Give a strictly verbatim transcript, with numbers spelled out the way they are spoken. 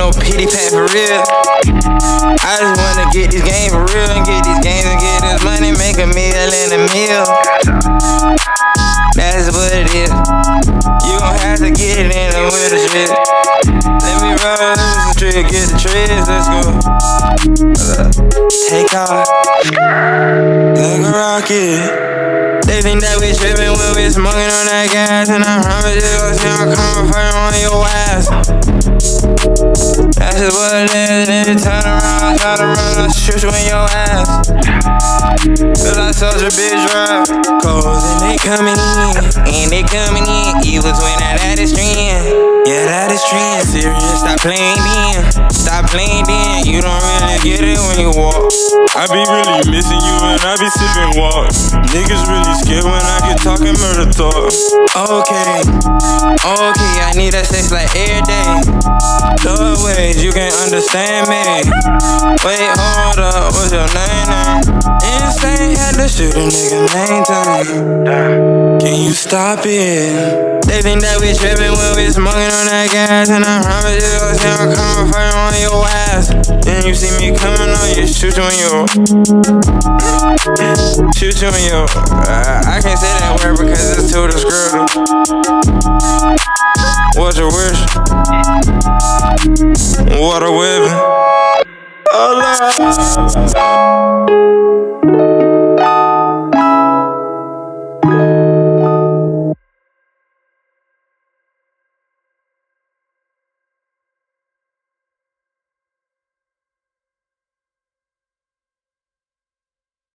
no pity pat for real. I just wanna get this game for real and get these games and get this money, make a meal in a meal. That's what it is. You gon' have to get it in with the shit. Let me roll this trick, get the trees, let's go. Take off like a rocket. They think that we trippin' when we smoking on that gas, and I promise you gon' see I'm coming for on your ass. That's just what it is, then you turn around, try to run, I'll shoot you in your ass. Cause I sold your bitch right. Cold and they coming in, and they coming in. Evils when I that is trend. Yeah, that is trend. Serious, stop playing then. Stop playing then. You don't really get it when you walk. I be really missing you and I be sipping walk. Niggas really scared when I get talking murder talk. Okay, okay, I need that sex like every day. Those ways you can understand me. Wait, hold up, what's your name? name? Insane, had to shoot a nigga main time. Can you stop it? They think that we trippin' when we smoking on that gas, and I promise you gon' see I'm coming for on your ass. Then you see me coming on you, shoot you in your, shoot you in your. Uh, I can't say that word because it's too descriptive. What's your wish? What a weapon. Oh, Lord.